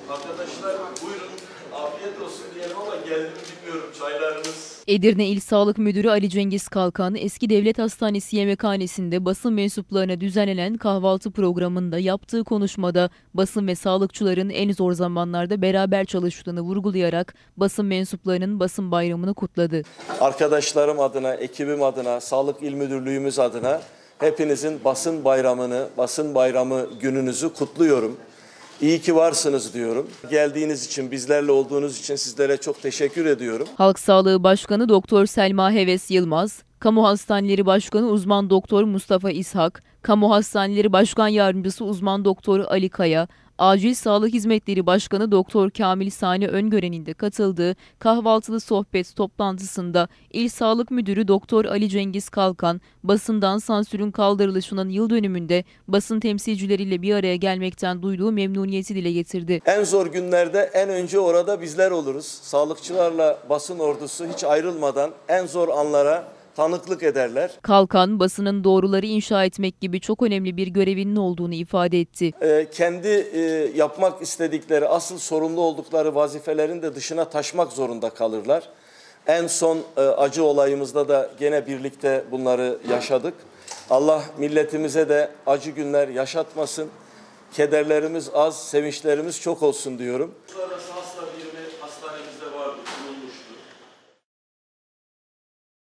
Arkadaşlar buyurun, afiyet olsun diyelim ama geldim bilmiyorum, çaylarınız. Edirne İl Sağlık Müdürü Ali Cengiz Kalkan, Eski Devlet Hastanesi yemekhanesinde basın mensuplarına düzenlenen kahvaltı programında yaptığı konuşmada basın ve sağlıkçıların en zor zamanlarda beraber çalıştığını vurgulayarak basın mensuplarının basın bayramını kutladı. Arkadaşlarım adına, ekibim adına, Sağlık İl Müdürlüğümüz adına hepinizin basın bayramını, basın bayramı gününüzü kutluyorum. İyi ki varsınız diyorum. Geldiğiniz için, bizlerle olduğunuz için sizlere çok teşekkür ediyorum. Halk Sağlığı Başkanı Doktor Selma Heves Yılmaz, Kamu Hastaneleri Başkanı Uzman Doktor Mustafa İshak, Kamu Hastaneleri Başkan Yardımcısı Uzman Doktor Ali Kaya, Acil Sağlık Hizmetleri Başkanı Doktor Kamil Sani Öngören'in de katıldığı kahvaltılı sohbet toplantısında İl Sağlık Müdürü Doktor Ali Cengiz Kalkan, basından sansürün kaldırılışının yıl dönümünde basın temsilcileriyle bir araya gelmekten duyduğu memnuniyeti dile getirdi. En zor günlerde en önce orada bizler oluruz. Sağlıkçılarla basın ordusu hiç ayrılmadan en zor anlara tanıklık ederler. Kalkan, basının doğruları inşa etmek gibi çok önemli bir görevinin olduğunu ifade etti. Kendi yapmak istedikleri, asıl sorumlu oldukları vazifelerin de dışına taşmak zorunda kalırlar. En son acı olayımızda da gene birlikte bunları yaşadık. Allah milletimize de acı günler yaşatmasın. Kederlerimiz az, sevinçlerimiz çok olsun diyorum.